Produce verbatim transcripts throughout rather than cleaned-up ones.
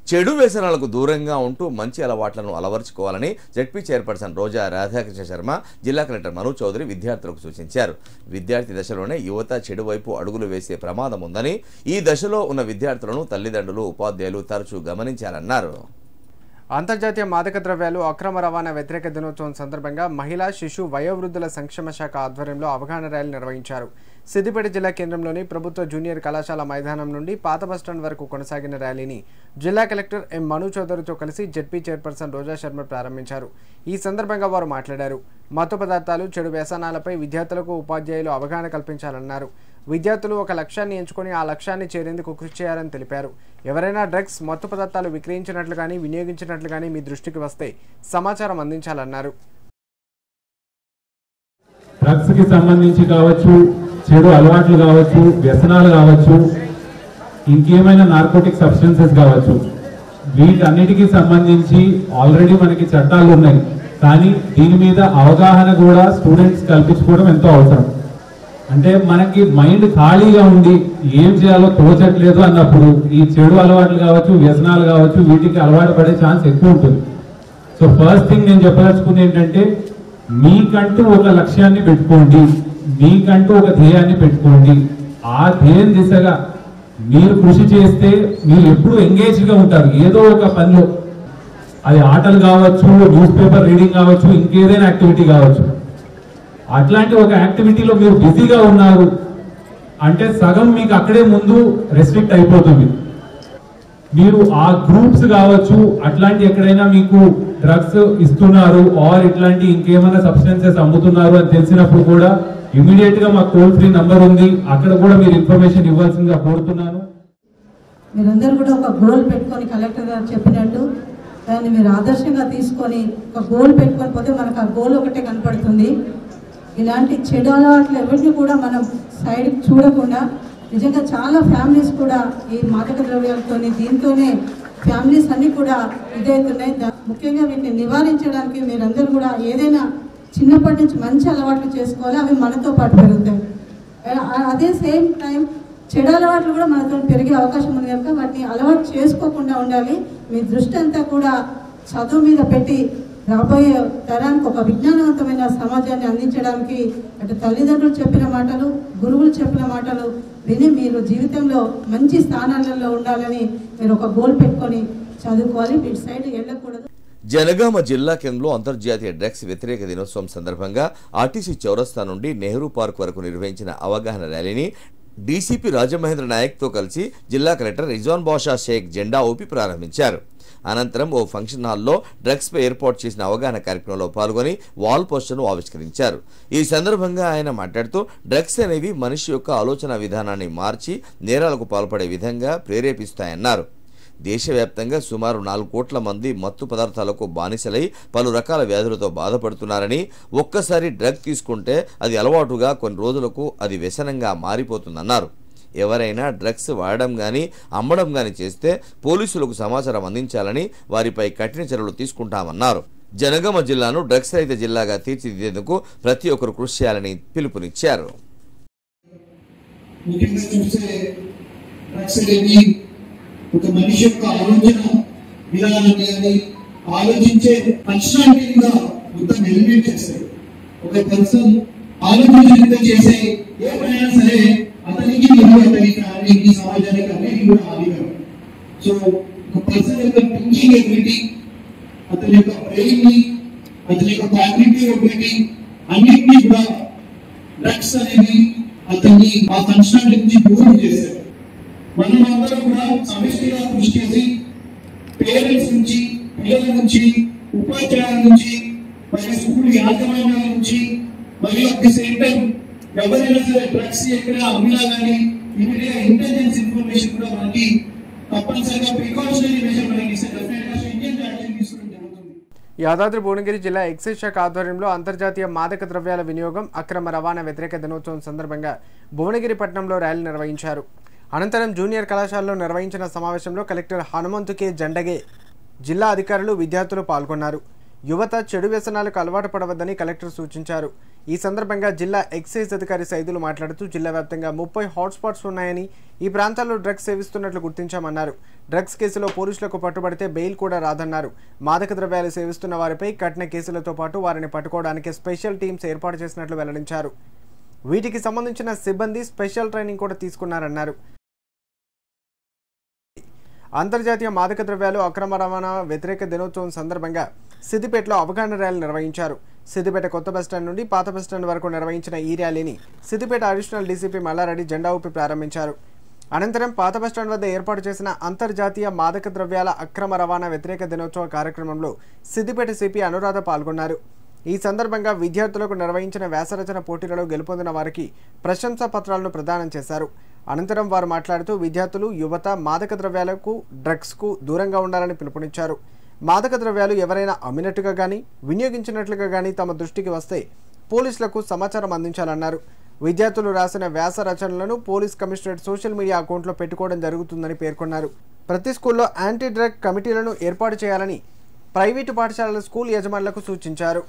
చెడు వ్యసనాలకు దూరంగా ఉంటూ మంచి అలవాట్లను అలవర్చుకోవాలని జెడ్పీ చైర్పర్సన్ రోజా రాధాకృష్ణ శర్మ జిల్లా కలెక్టర్ మను చౌదరి విద్యార్థులకు సూచించారు. విద్యార్థి దశలోనే యువత చెడు వైపు అడుగులు వేసే ప్రమాదం ఉందని, ఈ దశలో ఉన్న విద్యార్థులను తల్లిదండ్రులు, ఉపాధ్యాయులు తరచూ గమనించాలన్నారు. అంతర్జాతీయ మాదక ద్రవ్యాలు అక్రమ రవాణా వ్యతిరేక దినోత్సవం సందర్భంగా మహిళా, శిశు, వయోవృద్ధుల సంక్షేమ శాఖ ఆధ్వర్యంలో అవగాహన ర్యాలీ నిర్వహించారు. సిద్దిపేట జిల్లా కేంద్రంలోని ప్రభుత్వ జూనియర్ కళాశాల మైదానం నుండి పాత బస్టాండ్ వరకు కొనసాగిన ర్యాలీని జిల్లా కలెక్టర్ ఎం మను చౌదరితో కలిసి జెడ్పీ చైర్పర్సన్ రోజా శర్మ ప్రారంభించారు. ఈ సందర్భంగా వారు మాట్లాడారు. మత్తు పదార్థాలు, చెడు వ్యసనాలపై విద్యార్థులకు, ఉపాధ్యాయులు అవగాహన కల్పించాలన్నారు. విద్యార్థులు ఒక లక్ష్యాన్ని ఎంచుకొని ఆ లక్ష్యాన్ని చేరేందుకు కృషి చేయాలని తెలిపారు. ఎవరైనా డ్రగ్స్, మత్తు పదార్థాలు విక్రయించినట్లు కానీ వినియోగించినట్లు కానీ మీ దృష్టికి వస్తే సమాచారం అందించాలన్నారు. డ్రగ్స్ కి సంబంధించి కావచ్చు, చెడు అలవాట్లు కావచ్చు, వ్యసనాలు కావచ్చు, ఇంకేమైనా నార్కోటిక్ సబ్స్టెన్సెస్ కావచ్చు, వీటన్నిటికీ సంబంధించి ఆల్రెడీ మనకి చట్టాలు ఉన్నాయి. కానీ దీని మీద అవగాహన కూడా స్టూడెంట్స్ కల్పించుకోవడం ఎంతో అవసరం. అంటే మనకి మైండ్ ఖాళీగా ఉండి ఏం చేయాలో తోచట్లేదు అన్నప్పుడు ఈ చెడు అలవాట్లు కావచ్చు, వ్యసనాలు కావచ్చు, వీటికి అలవాటు పడే ఛాన్స్ ఎక్కువ ఉంటుంది. సో ఫస్ట్ థింగ్ నేను చెప్పదలుచుకుంది ఏంటంటే, మీకంటూ ఒక లక్ష్యాన్ని పెట్టుకోండి, మీకంటూ ఒక ధ్యేయాన్ని పెట్టుకోండి. ఆ ధ్యేయం దిశగా మీరు కృషి చేస్తే మీరు ఎప్పుడు ఎంగేజ్గా ఉంటారు ఏదో ఒక పనిలో. అది ఆటలు కావచ్చు, న్యూస్ పేపర్ రీడింగ్ కావచ్చు, ఇంకేదైనా యాక్టివిటీ కావచ్చు. అట్లాంటి ఒక యాక్టివిటీలో మీరు బిజీగా ఉన్నారు అంటే సగం మీకు అక్కడే ముందు రెస్ట్రిక్ట్ అయిపోతుంది. మీరు ఆ గ్రూప్స్ కావచ్చు, అట్లాంటి ఎక్కడైనా మీకు డ్రగ్స్ ఇస్తున్నారు ఆర్ ఇట్లాంటి ఇంకేమైనా సబ్స్టెన్సెస్ అమ్ముతున్నారు అని తెలిసినప్పుడు కూడా ఇమీడియట్ గా మా టోల్ ఫ్రీ నంబర్ ఉంది, అక్కడ కూడా మీరు ఇన్ఫర్మేషన్ ఇవ్వాల్సిందిగా కోరుతున్నాను. మీరందరూ కూడా ఒక గోల్ పెట్టుకొని కలెక్టర్ గారు చెప్పినట్టు దాన్ని మీరు ఆదర్శంగా తీసుకొని ఒక గోల్ పెట్టుకొని పోతే మనకు ఆ గోల్ ఒకటే కనపడుతుంది. ఇలాంటి చెడు అలవాట్లు ఎవరిని కూడా మనం సైడ్ చూడకుండా, నిజంగా చాలా ఫ్యామిలీస్ కూడా ఈ మాదక ద్రవ్యాలతో దీంతోనే ఫ్యామిలీస్ అన్నీ కూడా ఇదవుతున్నాయి. ముఖ్యంగా వీటిని నివారించడానికి మీరందరూ కూడా ఏదైనా చిన్నప్పటి నుంచి మంచి అలవాట్లు చేసుకోవాలి, అవి మనతో పాటు పెరుగుతాయి. అదే సేమ్ టైం చెడు అలవాట్లు కూడా మనతో పెరిగే అవకాశం ఉంది కనుక వాటిని అలవాటు చేసుకోకుండా ఉండాలి. మీ దృష్టి అంతా కూడా చదువు మీద పెట్టి రాబోయే తరానికి ఒక విజ్ఞానవంతమైన సమాజాన్ని అందించడానికి అటు తల్లిదండ్రులు చెప్పిన మాటలు, గురువులు చెప్పిన మాటలు విని మీరు జీవితంలో మంచి స్థానాలలో ఉండాలని మీరు ఒక గోల్ పెట్టుకొని చదువుకోవాలి, వీటి సైడ్ వెళ్ళకూడదు. జనగామ జిల్లా కేంద్రంలో అంతర్జాతీయ డ్రగ్స్ వ్యతిరేక దినోత్సవం సందర్భంగా ఆర్టీసీ చౌరస్తా నుండి నెహ్రూ పార్క్ వరకు నిర్వహించిన అవగాహన ర్యాలీని డీసీపీ రాజమహేంద్ర నాయక్తో కలిసి జిల్లా కలెక్టర్ రిజ్వాన్ బాషా షేక్ జెండా ఊపి ప్రారంభించారు. అనంతరం ఓ ఫంక్షన్ హాల్లో డ్రగ్స్పై ఏర్పాటు చేసిన అవగాహన కార్యక్రమంలో పాల్గొని వాల్ పోస్టర్ను ఆవిష్కరించారు. ఈ సందర్భంగా ఆయన మాట్లాడుతూ, డ్రగ్స్ అనేవి మనిషి యొక్క ఆలోచన విధానాన్ని మార్చి నేరాలకు పాల్పడే విధంగా ప్రేరేపిస్తాయన్నారు. దేశవ్యాప్తంగా సుమారు నాలుగు కోట్ల మంది మత్తు పదార్థాలకు బానిసలై పలు రకాల వ్యాధులతో బాధపడుతున్నారని, ఒక్కసారి డ్రగ్ తీసుకుంటే అది అలవాటుగా కొన్ని రోజులకు అది వ్యసనంగా మారిపోతుందన్నారు. ఎవరైనా డ్రగ్స్ వాడడం కానీ అమ్మడం కానీ చేస్తే పోలీసులకు సమాచారం అందించాలని, వారిపై కఠిన చర్యలు తీసుకుంటామన్నారు. జనగామ జిల్లాను డ్రగ్స్ రహిత జిల్లాగా తీర్చిదిద్దేందుకు ప్రతి ఒక్కరు కృషి చేయాలని పిలుపునిచ్చారు. ఒక మనిషి యొక్క ఆలోచన విధానాన్ని ఆలోచించే పర్సనాలిటీగా మొత్తం ఎలిమినేట్ చేస్తాడు. ఒక పర్సన్ ఆలోచించే చేసే ఏ పనైనా సరే అతనికి మరియు అతని ఫ్యామిలీకి, సమాజానికి అన్నిటికీ కూడా హానికరం. సో ఒక పర్సన్ యొక్క థింకింగ్ ఎబిలిటీ, అతని యొక్క బ్రెయిన్ ని, అతని యొక్క కాగ్నిటివ్ ఎబిలిటీ అన్నిటినీ కూడా డ్రగ్స్ అనేది అతన్ని ఆ పర్సనాలిటీ నుంచి దూరం చేశారు. మనం అందరం కూడా సమిష్టిగా కృషి చేసి పేరెంట్స్ నుంచి, పిల్లల నుంచి, ఉపాధ్యాయుల నుంచి, మరియు స్కూల్ యాజమాన్యాల నుంచి, మరియు అట్ ది సేమ్ టైం ఎవరైనా సరే డ్రగ్స్ ఎక్కడ అమ్మినా కానీ ఇమీడియట్ ఇంటెలిజెన్స్ ఇన్ఫర్మేషన్ కూడా మనకి తప్పనిసరిగా ప్రికాషనరీ మెజర్ మనకి ఇస్తే డెఫినెట్గా ఇండియన్ యాక్షన్ తీసుకోవడం జరుగుతుంది. యాదాద్రి భువనగిరి జిల్లా ఎక్సైజ్ శాఖ ఆధ్వర్యంలో అంతర్జాతీయ మాదక ద్రవ్యాల వినియోగం, అక్రమ రవాణా వ్యతిరేక దినోత్సవం సందర్భంగా భువనగిరి పట్టణంలో ర్యాలీ నిర్వహించారు. అనంతరం జూనియర్ కళాశాలలో నిర్వహించిన సమావేశంలో కలెక్టర్ హనుమంతు కే జండగే, జిల్లా అధికారులు, విద్యార్థులు పాల్గొన్నారు. యువత చెడు వ్యసనాలకు అలవాటు పడవద్దని కలెక్టర్ సూచించారు. ఈ సందర్భంగా జిల్లా ఎక్సైజ్ అధికారి సైదులు మాట్లాడుతూ జిల్లా వ్యాప్తంగా ముప్పై హాట్స్పాట్స్ ఉన్నాయని, ఈ ప్రాంతాల్లో డ్రగ్స్ సేవిస్తున్నట్లు గుర్తించామన్నారు. డ్రగ్స్ కేసులో పోలీసులకు పట్టుబడితే బెయిల్ కూడా రాదన్నారు. మాదక ద్రవ్యాలు సేవిస్తున్న వారిపై కఠిన కేసులతో పాటు వారిని పట్టుకోవడానికి స్పెషల్ టీమ్స్ ఏర్పాటు చేసినట్లు వెల్లడించారు. వీటికి సంబంధించిన సిబ్బంది స్పెషల్ ట్రైనింగ్ కూడా తీసుకున్నారన్నారు. అంతర్జాతీయ మాదక ద్రవ్యాలు అక్రమ రవాణా వ్యతిరేక దినోత్సవం సందర్భంగా సిద్దిపేటలో అవగాహన ర్యాలీ నిర్వహించారు. సిద్దిపేట కొత్త బస్టాండ్ నుండి పాత బస్టాండ్ వరకు నిర్వహించిన ఈ ర్యాలీని సిద్దిపేట అడిషనల్ డీసీపీ మల్లారెడ్డి జెండా ఊపి ప్రారంభించారు. అనంతరం పాత బస్టాండ్ వద్ద ఏర్పాటు చేసిన అంతర్జాతీయ మాదక ద్రవ్యాల అక్రమ రవాణా వ్యతిరేక దినోత్సవ కార్యక్రమంలో సిద్దిపేట సిపి అనురాధ పాల్గొన్నారు. ఈ సందర్భంగా విద్యార్థులకు నిర్వహించిన వ్యాసరచన పోటీలలో గెలుపొందిన వారికి ప్రశంసా పత్రాలను ప్రదానం చేశారు. అనంతరం వారు మాట్లాడుతూ విద్యార్థులు, యువత మాదక ద్రవ్యాలకు, డ్రగ్స్కు దూరంగా ఉండాలని పిలుపునిచ్చారు. మాదక ద్రవ్యాలు ఎవరైనా అమ్మినట్టుగా కానీ వినియోగించినట్లుగా కానీ తమ దృష్టికి వస్తే పోలీసులకు సమాచారం అందించాలన్నారు. విద్యార్థులు రాసిన వ్యాస రచనలను పోలీస్ కమిషనరేట్ సోషల్ మీడియా అకౌంట్లో పెట్టుకోవడం జరుగుతుందని పేర్కొన్నారు. ప్రతి స్కూల్లో యాంటీ డ్రగ్ కమిటీలను ఏర్పాటు చేయాలని ప్రైవేటు పాఠశాలల స్కూల్ యజమానులకు సూచించారు.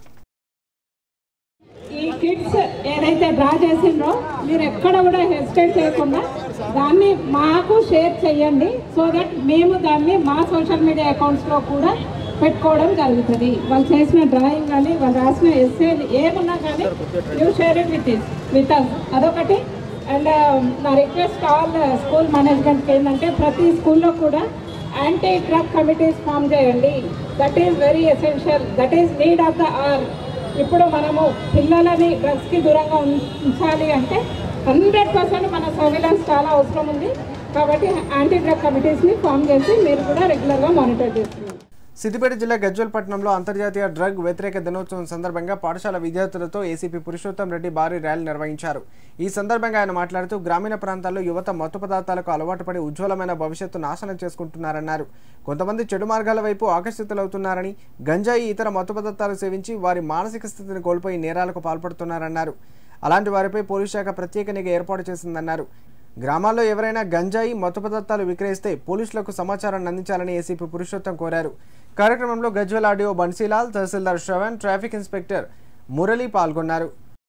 ఈ కిట్స్ ఏదైతే డ్రా చేసిండ్రో మీరు ఎక్కడ కూడా హెసిటేట్ చేయకుండా దాన్ని మాకు షేర్ చేయండి. సో దట్ మేము దాన్ని మా సోషల్ మీడియా అకౌంట్స్లో కూడా పెట్టుకోవడం జరుగుతుంది. వాళ్ళు చేసిన డ్రాయింగ్ కానీ వాళ్ళు రాసిన ఎస్సేలు ఏమున్నా కానీ you share it with is with us అదొకటి. అండ్ నా రిక్వెస్ట్ ఆల్ స్కూల్ మేనేజ్మెంట్కి ఏంటంటే ప్రతి స్కూల్లో కూడా యాంటీ డ్రగ్ కమిటీస్ ఫామ్ చేయండి. That is very essential, that is need of the hour. ఇప్పుడు మనము పిల్లలని డ్రగ్స్కి దూరంగా ఉంచాలి అంటే హండ్రెడ్ పర్సెంట్ మన సర్వేలెన్స్ చాలా అవసరం ఉంది. కాబట్టి యాంటీ డ్రగ్ కమిటీస్ని ఫామ్ చేసి మీరు కూడా రెగ్యులర్గా మానిటర్ చేస్తున్నారు. సిద్దిపేట జిల్లా గజ్వేల్ పట్టణంలో అంతర్జాతీయ డ్రగ్ వ్యతిరేక దినోత్సవం సందర్భంగా పాఠశాల విద్యార్థులతో ఏసీపీ పురుషోత్తం రెడ్డి భారీ ర్యాలీ నిర్వహించారు. ఈ సందర్భంగా ఆయన మాట్లాడుతూ గ్రామీణ ప్రాంతాల్లో యువత మత్తు పదార్థాలకు అలవాటు పడి ఉజ్వలమైన భవిష్యత్తు నాశనం చేసుకుంటున్నారన్నారు. కొంతమంది చెడు మార్గాల వైపు ఆకర్షితులవుతున్నారని, గంజాయి ఇతర మత్తు పదార్థాలు సేవించి వారి మానసిక స్థితిని కోల్పోయి నేరాలకు పాల్పడుతున్నారన్నారు. అలాంటి వారిపై పోలీస్ శాఖ ప్రత్యేక నిఘా ఏర్పాటు చేసిందన్నారు. గ్రామాల్లో ఎవరైనా గంజాయి మత్తు పదార్థాలు విక్రయిస్తే పోలీసులకు సమాచారాన్ని అందించాలని ఏసీపీ పురుషోత్తం కోరారు. కార్యక్రమంలో Gajwel RDO Bansilal, tahsildar Shravan, traffic inspector Murali పాల్గొన్నారు.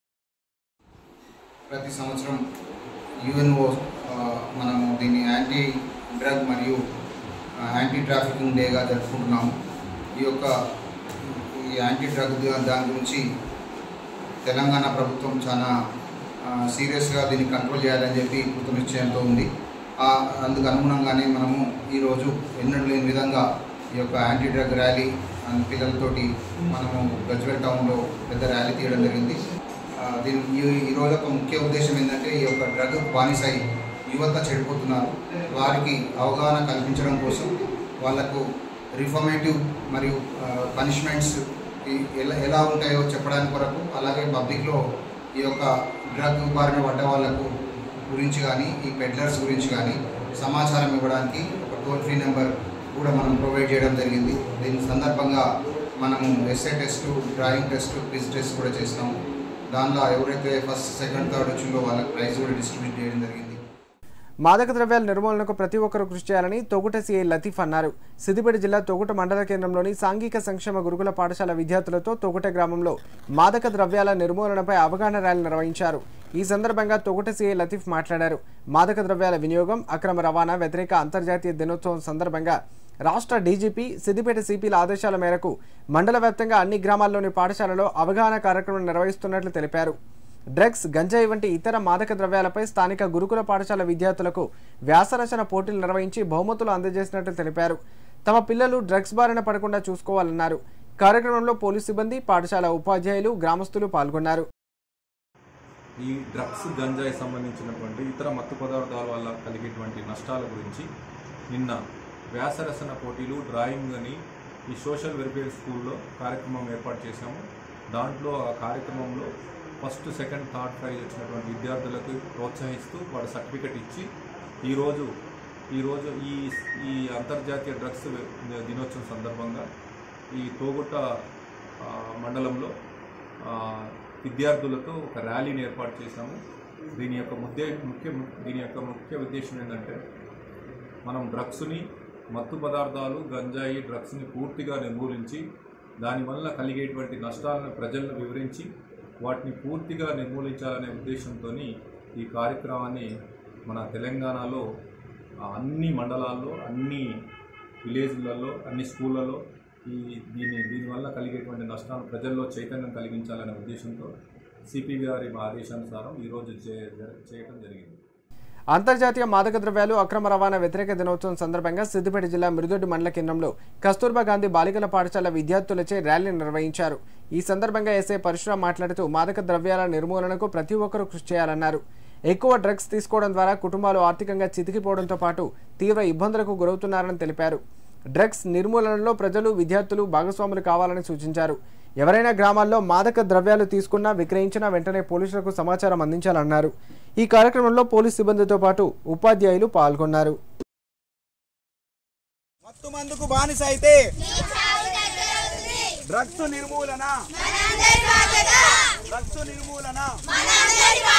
ప్రతి సంవత్సరం యుఎన్ఓ మనము దీన్ని యాంటీ డ్రగ్ మరియు యాంటీ ట్రాఫికింగ్ డేగా జరుపుకుంటున్నాము. ఈ యొక్క ఈ యాంటీ డ్రగ్ దాని గురించి తెలంగాణ ప్రభుత్వం చాలా సీరియస్గా దీన్ని కంట్రోల్ చేయాలని చెప్పి కృత నిశ్చయంతో ఉంది. అందుకు అనుగుణంగానే మనము ఈరోజు ఎన్నడూ లేని విధంగా ఈ యొక్క యాంటీ డ్రగ్ ర్యాలీ పిల్లలతోటి మనము గజ్వేల్ టౌన్లో పెద్ద ర్యాలీ తీయడం జరిగింది. దీని ఈరోజు ఒక ముఖ్య ఉద్దేశం ఏంటంటే ఈ యొక్క డ్రగ్ బానిసై యువత చెడిపోతున్నారు, వారికి అవగాహన కల్పించడం కోసం, వాళ్లకు రిఫార్మేటివ్ మరియు పనిష్మెంట్స్ ఎలా ఎలా ఉంటాయో చెప్పడానికి కొరకు, అలాగే పబ్లిక్లో ఈ యొక్క డ్రగ్ బారిన పడ్డ వాళ్ళకు గురించి కానీ ఈ పెడ్లర్స్ గురించి కానీ సమాచారం ఇవ్వడానికి ఒక టోల్ ఫ్రీ నెంబర్ కూడా మనం ప్రొవైడ్ చేయడం జరిగింది. దీని సందర్భంగా మనము SA test, drawing test, quiz test కూడా చేసినాము. దానిలో ఎవరైతే ఫస్ట్, సెకండ్, థర్డ్ వచ్చిందో వాళ్ళకి ప్రైజ్ కూడా డిస్ట్రిబ్యూట్ చేయడం జరిగింది. మాదక ద్రవ్యాల నిర్మూలనకు ప్రతి ఒక్కరూ కృషి చేయాలని తొగుట సిఐ లతీఫ్ అన్నారు. సిద్దిపేట జిల్లా తొగుట మండల కేంద్రంలోని సాంఘిక సంక్షేమ గురుకుల పాఠశాల విద్యార్థులతో తొగుట గ్రామంలో మాదక ద్రవ్యాల నిర్మూలనపై అవగాహన ర్యాలీ నిర్వహించారు. ఈ సందర్భంగా తొగుట సిఐ లతీఫ్ మాట్లాడారు. మాదక ద్రవ్యాల వినియోగం, అక్రమ రవాణా వ్యతిరేక అంతర్జాతీయ దినోత్సవం సందర్భంగా రాష్ట్ర డీజీపీ, సిద్దిపేట సిపిల ఆదేశాల మేరకు మండల వ్యాప్తంగా అన్ని గ్రామాల్లోని పాఠశాలలో అవగాహన కార్యక్రమం నిర్వహిస్తున్నట్లు తెలిపారు. డ్రగ్స్, గంజాయి వంటి ఇతర మాదక ద్రవ్యాలపై స్థానిక గురుకుల పాఠశాల విద్యార్థులకు వ్యాసరచన పోటీలు నిర్వహించి బహుమతులు అందజేసినట్లు తెలిపారు. తమ పిల్లలు డ్రగ్స్ బారిన పడకుండా చూసుకోవాలన్నారు. కార్యక్రమంలో పోలీసు సిబ్బంది, పాఠశాల ఉపాధ్యాయులు, గ్రామస్తులు పాల్గొన్నారు. ఈ డ్రగ్స్, గంజాయి సంబంధించినటువంటి ఇతర మత్తు పదార్థాల వల్ల కలిగేటువంటి నష్టాల గురించి నిన్న వ్యాసరచన పోటీలు, డ్రాయింగ్ అని ఈ సోషల్ వెల్ఫేర్ స్కూల్లో కార్యక్రమం ఏర్పాటు చేశాము. దాంట్లో ఆ కార్యక్రమంలో ఫస్ట్, సెకండ్, థర్డ్ ప్రైజ్ వచ్చినటువంటి విద్యార్థులకు ప్రోత్సహిస్తూ వాడు సర్టిఫికెట్ ఇచ్చి ఈరోజు ఈరోజు ఈ ఈ అంతర్జాతీయ డ్రగ్స్ దినోత్సవం సందర్భంగా ఈ తోగుట్ట మండలంలో విద్యార్థులతో ఒక ర్యాలీని ఏర్పాటు చేశాము. దీని యొక్క ముద్దే ముఖ్య దీని యొక్క ముఖ్య ఉద్దేశం ఏంటంటే మనం డ్రగ్స్ని, మత్తు పదార్థాలు, గంజాయి, డ్రగ్స్ని పూర్తిగా నిర్మూలించి దానివల్ల కలిగేటువంటి నష్టాలను ప్రజలను వివరించి వాటిని పూర్తిగా నిర్మూలించాలనే ఉద్దేశంతో ఈ కార్యక్రమాన్ని మన తెలంగాణలో అన్ని మండలాల్లో, అన్ని విలేజ్లలో, అన్ని స్కూళ్ళలో ఈ దీని దీనివల్ల కలిగేటువంటి నష్టాలను ప్రజల్లో చైతన్యం కలిగించాలనే ఉద్దేశంతో సిపి గారి ఆదేశానుసారం ఈరోజు చేయడం జరిగింది. అంతర్జాతీయ మాదక ద్రవ్యాలు అక్రమ రవాణా వ్యతిరేక దినోత్సవం సందర్భంగా సిద్దిపేట జిల్లా మిరుదొడ్డి మండల కేంద్రంలో కస్తూర్బా గాంధీ బాలికల పాఠశాల విద్యార్థులచే ర్యాలీ నిర్వహించారు. ఈ సందర్భంగా ఎస్ఐ పరశురాం మాట్లాడుతూ మాదక ద్రవ్యాల నిర్మూలనకు ప్రతి ఒక్కరూ కృషి చేయాలన్నారు. ఎక్కువ డ్రగ్స్ తీసుకోవడం ద్వారా కుటుంబాలు ఆర్థికంగా చితికిపోవడంతో పాటు తీవ్ర ఇబ్బందులకు గురవుతున్నారని తెలిపారు. డ్రగ్స్ నిర్మూలనలో ప్రజలు, విద్యార్థులు భాగస్వాములు కావాలని సూచించారు. ఎవరైనా గ్రామాల్లో మాదక ద్రవ్యాలు తీసుకున్నా, విక్రయించినా వెంటనే పోలీసులకు సమాచారం అందించాలన్నారు. ఈ కార్యక్రమంలో పోలీసు సిబ్బందితో పాటు ఉపాధ్యాయులు పాల్గొన్నారు. మత్తు మందుకు బానిస అయితే డ్రగ్స్ నిర్మూలన డ్రగ్స్ నిర్మూలన